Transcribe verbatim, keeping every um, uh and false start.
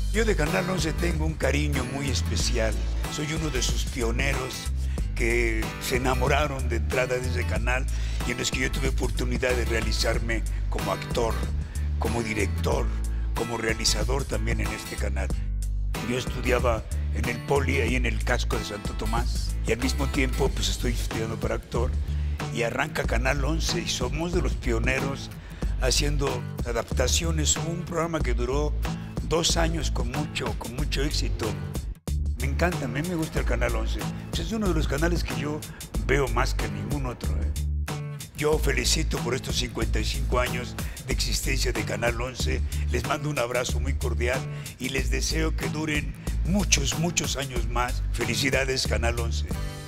Yo de Canal once tengo un cariño muy especial. Soy uno de sus pioneros que se enamoraron de entrada de ese canal y en los que yo tuve oportunidad de realizarme como actor, como director, como realizador también en este canal. Yo estudiaba en el Poli, ahí en el casco de Santo Tomás, y al mismo tiempo pues estoy estudiando para actor y arranca Canal once y somos de los pioneros haciendo adaptaciones. Hubo un programa que duró dos años con mucho, con mucho éxito. Me encanta, a mí me gusta el Canal once. Es uno de los canales que yo veo más que ningún otro. ¿eh? Yo felicito por estos cincuenta y cinco años de existencia de Canal once. Les mando un abrazo muy cordial y les deseo que duren muchos, muchos años más. Felicidades, Canal once.